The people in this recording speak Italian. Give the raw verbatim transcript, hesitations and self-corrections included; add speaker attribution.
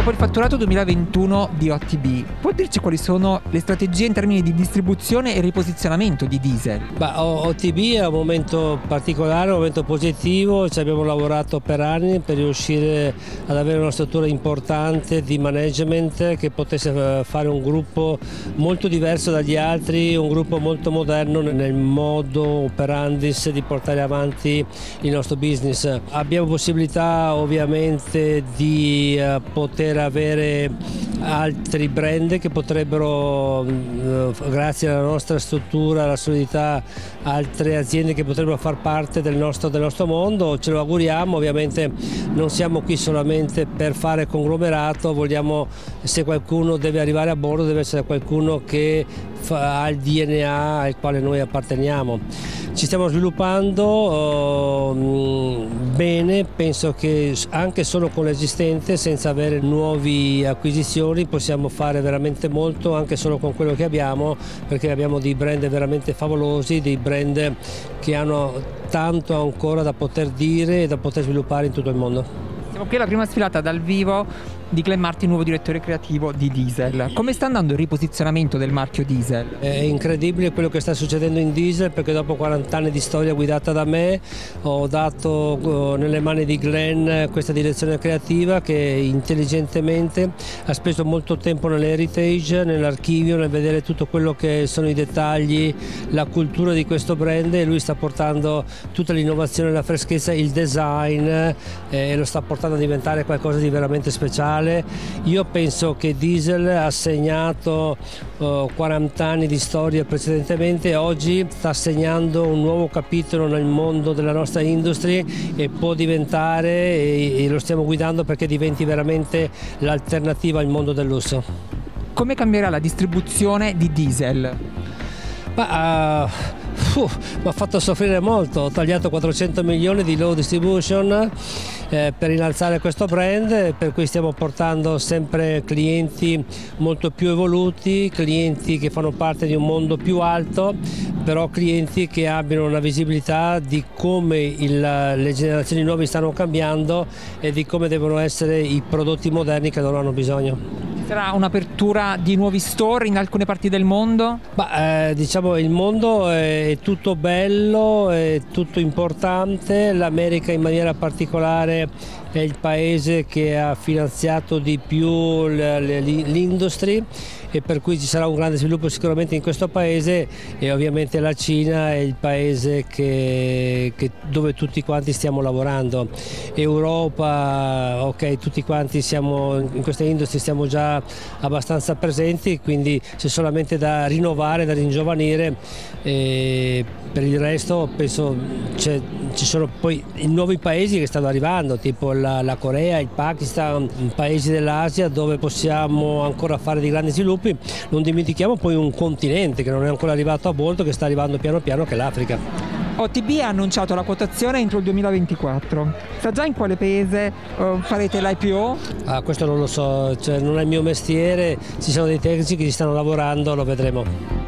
Speaker 1: Dopo il fatturato duemilaventuno di O T B, può dirci quali sono le strategie in termini di distribuzione e riposizionamento di diesel?
Speaker 2: Bah, O T B è un momento particolare, un momento positivo, ci abbiamo lavorato per anni per riuscire ad avere una struttura importante di management che potesse fare un gruppo molto diverso dagli altri, un gruppo molto moderno nel modo operandis di portare avanti il nostro business. Abbiamo possibilità ovviamente di poter avere altri brand che potrebbero, grazie alla nostra struttura, alla solidità, altre aziende che potrebbero far parte del nostro, del nostro mondo. Ce lo auguriamo, ovviamente non siamo qui solamente per fare conglomerato, vogliamo, se qualcuno deve arrivare a bordo deve essere qualcuno che ha il D N A al quale noi apparteniamo. Ci stiamo sviluppando uh, bene, penso che anche solo con l'esistente, senza avere nuove acquisizioni, possiamo fare veramente molto anche solo con quello che abbiamo, perché abbiamo dei brand veramente favolosi, dei brand che hanno tanto ancora da poter dire e da poter sviluppare in tutto il mondo.
Speaker 1: Siamo qui alla prima sfilata dal vivo di Glenn Martin, nuovo direttore creativo di Diesel. Come sta andando il riposizionamento del marchio Diesel?
Speaker 2: È incredibile quello che sta succedendo in Diesel, perché dopo quaranta anni di storia guidata da me ho dato nelle mani di Glenn questa direzione creativa che intelligentemente ha speso molto tempo nell'heritage, nell'archivio, nel vedere tutto quello che sono i dettagli, la cultura di questo brand, e lui sta portando tutta l'innovazione, la freschezza, il design eh, e lo sta portando a diventare qualcosa di veramente speciale. Io penso che Diesel ha segnato uh, quaranta anni di storia precedentemente e oggi sta segnando un nuovo capitolo nel mondo della nostra industria e può diventare, e, e lo stiamo guidando perché diventi veramente l'alternativa al mondo del lusso.
Speaker 1: Come cambierà la distribuzione di Diesel?
Speaker 2: Ma, uh, uh, mi ha fatto soffrire molto, ho tagliato quattrocento milioni di low distribution eh, per innalzare questo brand, per cui stiamo portando sempre clienti molto più evoluti, clienti che fanno parte di un mondo più alto, però clienti che abbiano una visibilità di come il, le generazioni nuove stanno cambiando e di come devono essere i prodotti moderni che loro hanno bisogno.
Speaker 1: Sarà un'apertura di nuovi store in alcune parti del mondo?
Speaker 2: Bah, eh, diciamo il mondo è tutto bello, è tutto importante, l'America in maniera particolare è il paese che ha finanziato di più l'industria e per cui ci sarà un grande sviluppo sicuramente in questo paese, e ovviamente la Cina è il paese che, che, dove tutti quanti stiamo lavorando. Europa, ok, tutti quanti siamo in questa industria, stiamo già abbastanza presenti, quindi c'è solamente da rinnovare, da ringiovanire, e per il resto penso ci sono poi i nuovi paesi che stanno arrivando, tipo la, la Corea, il Pakistan, paesi dell'Asia dove possiamo ancora fare dei grandi sviluppi. Non dimentichiamo poi un continente che non è ancora arrivato a bordo, che sta arrivando piano piano, che è l'Africa.
Speaker 1: O T B ha annunciato la quotazione entro il duemilaventiquattro. Sa già in quale paese uh, farete l'I P O?
Speaker 2: Ah, questo non lo so, cioè, non è il mio mestiere, ci sono dei tecnici che ci stanno lavorando, lo vedremo.